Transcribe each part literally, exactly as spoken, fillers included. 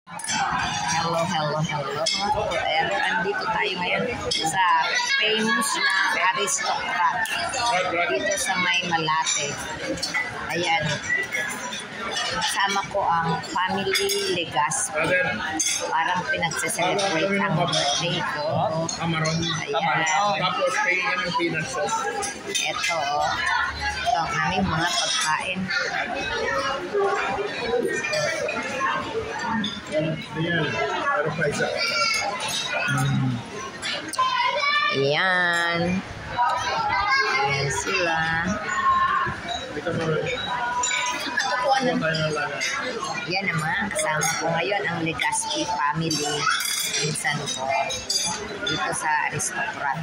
Hello, hello, hello mga kuwer. Andito tayo ngayon sa famous na aristocrat dito sa May Malate. Ayan. Kasama ko ang family Legazpi. Parang pinagse-celebrate ang birthday ko. Ayan. Tapos pahingan ng peanut sauce. Ito. Ito ang aming mga pagkain. Ayan. Pero pa isa. Ayan. Ayan sila. Dito mo rin. Yan naman, kasama ko ngayon ang Legazpi family. Minsan ko dito sa aristocrat.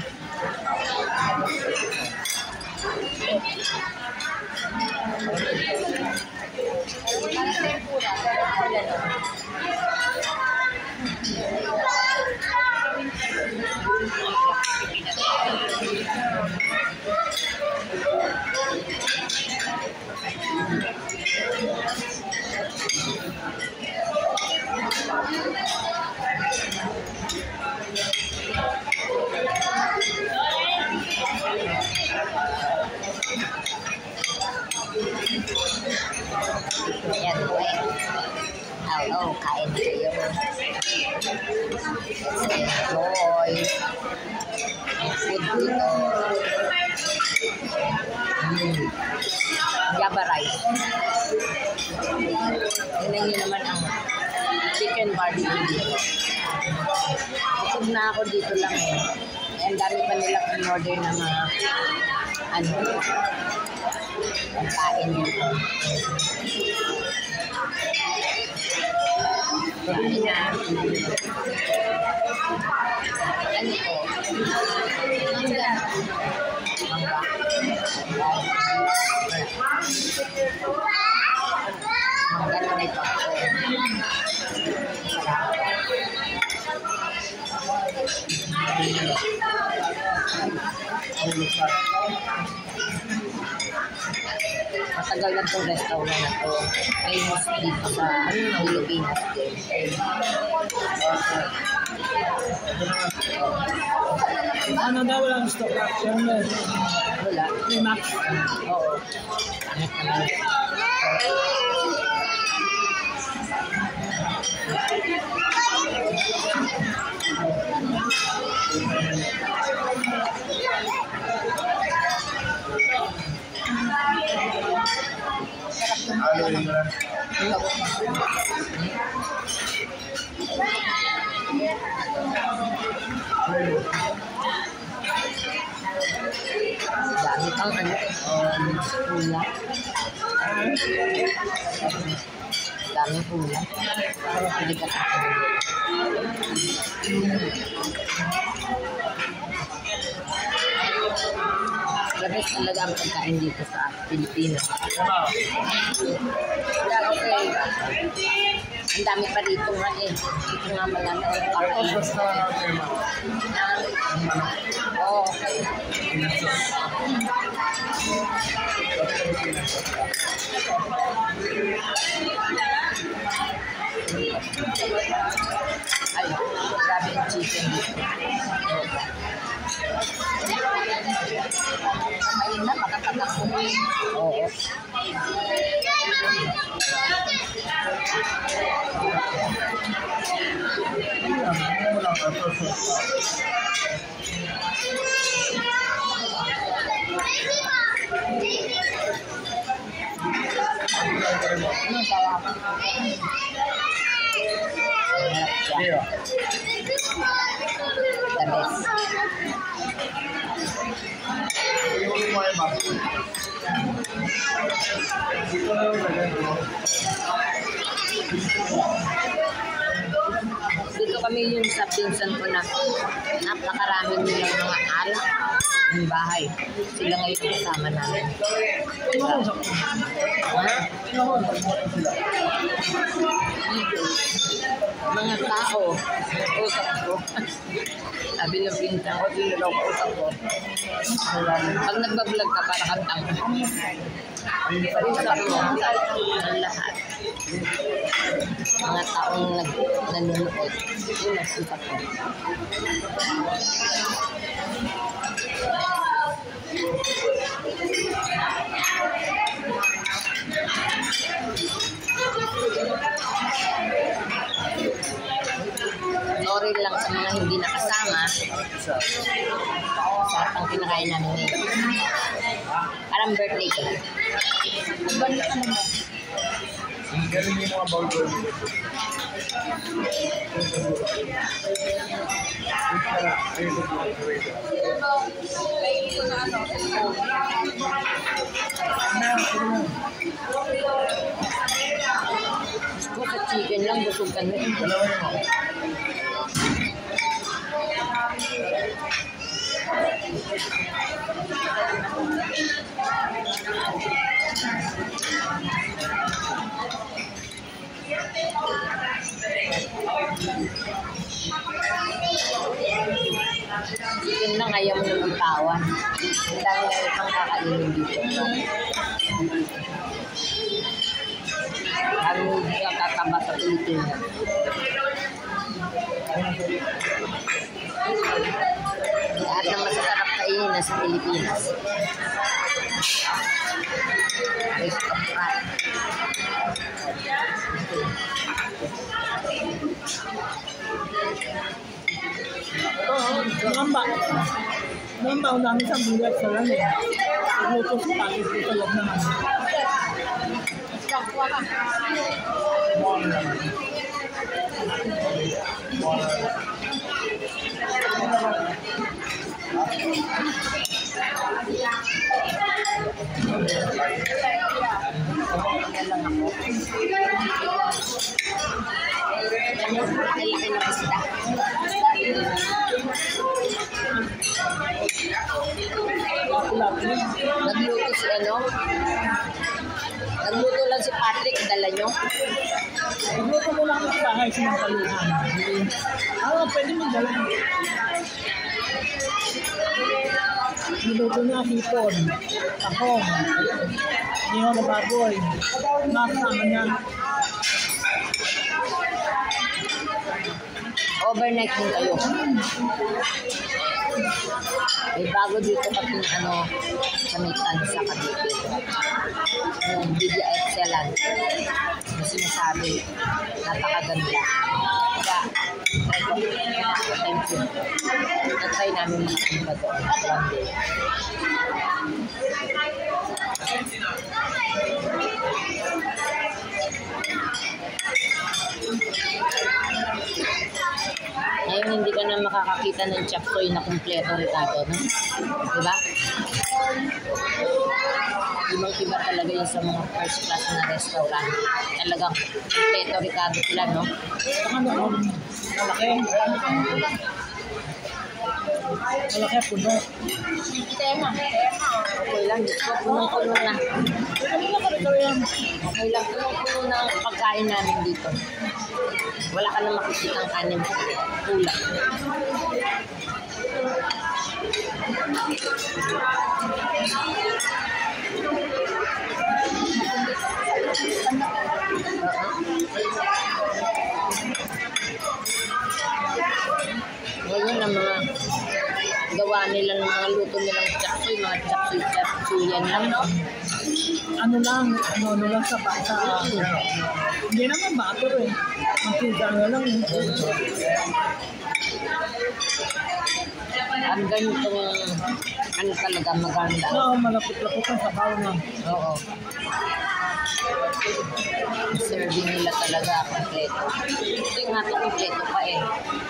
Ayan po eh. Hello, kain na kayo. Let's enjoy ang food dito. Mm. Java rice. Tingnan nyo naman ang chicken barbecue dito. Busog na ako dito lang eh. Ang dami pa nilang in-order na mga ano, pagkain dito. Dami na. Ano po? Mangga. Mangga. Mangga na ito. Matagal na itong restaurant na ito. Famous dito sa Pilipinas din. Ano daw walang stock action? Wala. May Max. Oo. Pangit naman. Dami pang ano, ulam. Dami ulam. Pero pwede ka sa akin. Labis talaga ang pagkain dito sa Pilipinas. Yeah, okay. Ang dami pa dito nga eh. Dito nga malami ang pagkain. Oh, okay. Ay, grabe yung chicken dito. Ayun na, makatatak ko. Oo. Ano tawa? Yeah. The best. Dito kami yung sa pinsan ko na napakarami nilang mga alak ng bahay. Sila ngayon kasama namin. Ha? Mga mga tao. Usap ko. Sabi ng pinsan ko, sino daw kausap ko. Pag nagbablog ka, para kang tanga. Usap mo ang lahat. Mga taong nag nanonood. Yun ang usap ko. Sorry lang sa mga hindi nakasama sa ang kinakain namin ngayon. Parang birthday ko. Galing yung mga burger. Gusto ko sa chicken lang, busog kami. Dalawa yun. Chicken lang, ayaw mo ng bitawan. Ang dami na itang kakainin dito. Kami hindi ka tataba sa Pilipinas. Lahat ng masasarap kainin na sa Pilipinas. Aristocrat. Oo, ngamba. Ngamba, ang dami sa bulat sa lang eh. Ito sa package ko sa loob naman. Malaki ng isda. Nagluto si ano? Nagluto lang si Patrick, dala nyo? Nagluto mo lang sa bahay sinampaluhan. Ah, pwede mo dala. Niluto na hipon, tahong, niyo na baboy, masama niya. Overnight din kayo. May bago dito kapag ano sa may tansa Cavite. Yung Media Excellence. Yung sinasabi, napakaganda. Kaya, try ko. Thank you. Na-try namin mga iba doon. One day. Ngayon hindi ka na makakakita ng chop suey na kumpleto Ricardo, no? Diba? Ibang-iba talaga yun sa mga first class na restaurant. Talagang kumpleto Ricardo sila, no? Saka noon, malaki. Malaki puno. Tema. Okay lang. Punong-puno na. Ano na kami yan? Okay lang. Punong-puno na ang pagkain namin dito. Wala ka na makikitang kanin. Pula. Ngayon ang mga gawa nila ng mga luto nilang chapsuy, mga chapsuy, chapsuyan lang, no? Ano lang, ano, ano lang sa bata. Hindi naman bato eh. Ang pizza na lang. Ang ganitong, ano talaga maganda. Oo, malapit-lapit ang sabaw na. Oo. Serving nila talaga kompleto. Ito yung nga ito kompleto pa eh.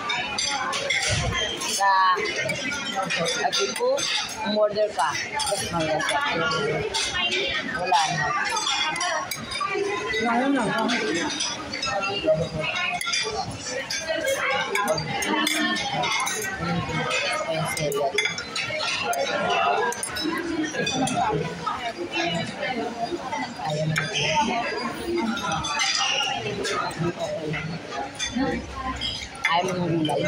Sa Apipo, umorder ka. Tapos maganda. Wala na. Wala na. Ayan sila. Ayaw na. Okay lang. Ayaw mo ng gulay.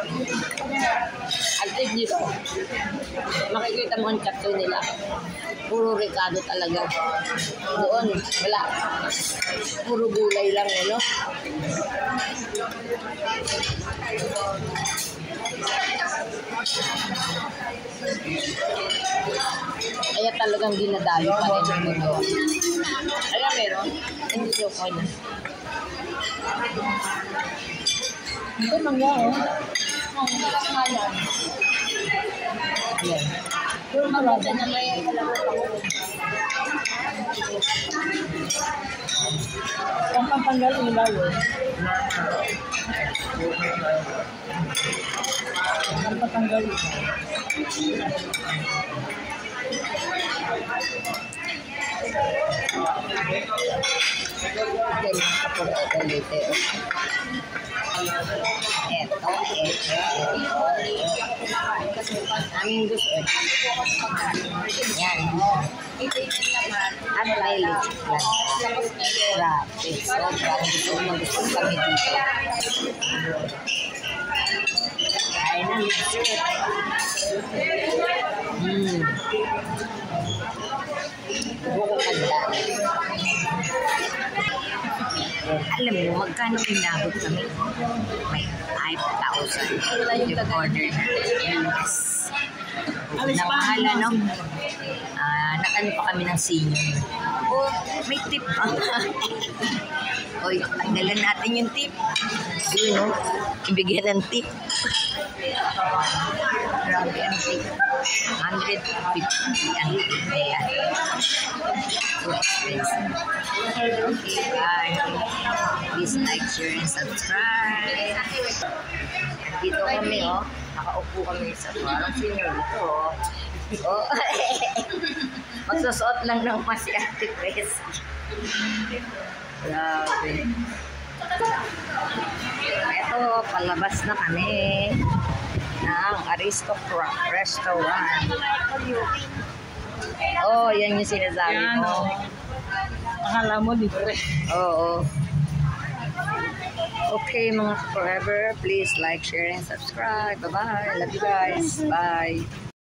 At least dito, makikita mo ang chatso nila. Puro Ricardo talaga. Doon, wala. Puro gulay lang, eh, no? Kaya talagang dinadali pa rin yung mundo. Kaya meron, hindi siya ko na. Ito mangga, oh. Ayan. Puro marami. Ang pampanggal ilaw, eh. Ang patanggal ilaw. Ganyan ka po ito dito. Eto, eto, eto. Aming gusto. Yan. At may legit lang. Grabe. Sobrang gusto mo gusto kami dito. Ay, na legit. Hmm. Buko kanda. Alam mo, magkano inabot kami? May five thousand yung order natin. Yes. Nang mahal, ano? Ah, nakano pa kami ng senior. Oh, may tip pa. Oy, tanggalan natin yung tip. Yun, no? Ibigyan ng tip. Grabe ang tip. one hundred fifty ang tip na yan. So expensive. Okay, bye. Please like, share, and subscribe. Dito kami, oh. Nakaupo kami sa parang senior dito, oh. Oh. Magsusuot lang ng mas si Ate Pres. Grabe. Ito, palabas na kami ng Aristocrat Restaurant. Oh, yan yung sinasabi Yan, mo. oh. Akala mo, di ba? Oo. Okay, mga forever, please like, share, and subscribe. Bye-bye. Love you guys. Bye.